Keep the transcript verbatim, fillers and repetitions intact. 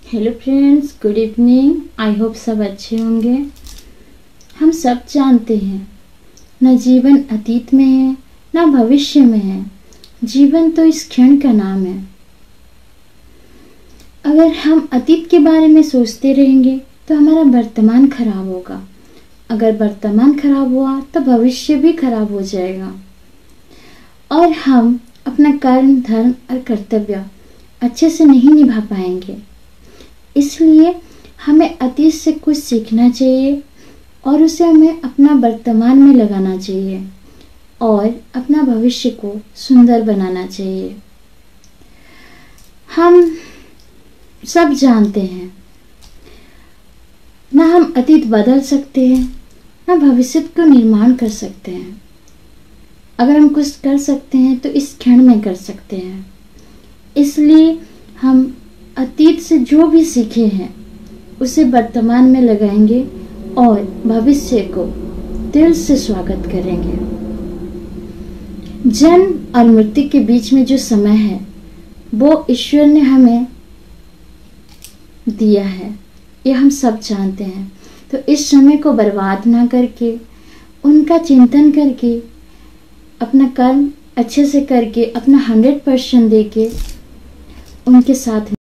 Hello friends, good evening. I hope सब अच्छे होंगे। हम सब जानते हैं, न जीवन अतीत में है न भविष्य में है। जीवन तो इस क्षण का नाम है। अगर हम अतीत के बारे में सोचते रहेंगे तो हमारा वर्तमान खराब होगा। अगर वर्तमान खराब हुआ तो भविष्य भी खराब हो जाएगा और हम अपना कर्म, धर्म और कर्तव्य अच्छे से नहीं निभा पाएंगे। इसलिए हमें अतीत से कुछ सीखना चाहिए और उसे हमें अपना वर्तमान में लगाना चाहिए और अपना भविष्य को सुंदर बनाना चाहिए। हम सब जानते हैं, ना हम अतीत बदल सकते हैं ना भविष्य को निर्माण कर सकते हैं। अगर हम कुछ कर सकते हैं तो इस क्षण में कर सकते हैं। इसलिए हम अतीत से जो भी सीखे हैं उसे वर्तमान में लगाएंगे और भविष्य को दिल से स्वागत करेंगे। जन्म और मृत्यु के बीच में जो समय है वो ईश्वर ने हमें दिया है, ये हम सब जानते हैं। तो इस समय को बर्बाद ना करके, उनका चिंतन करके, अपना कर्म अच्छे से करके, अपना हंड्रेड परसेंट दे के उनके साथ